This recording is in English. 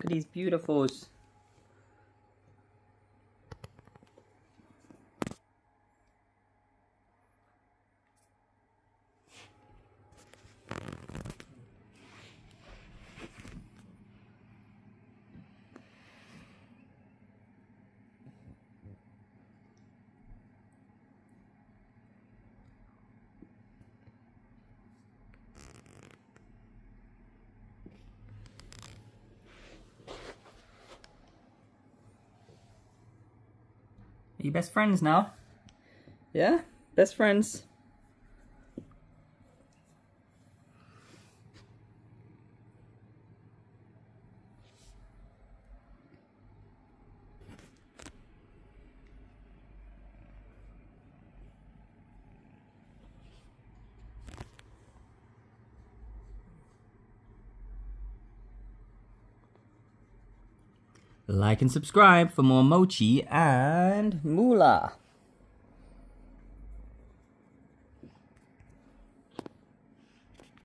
Look at these beautifuls. Are you best friends now? Yeah? Best friends. Like and subscribe for more Mochi and Moolah.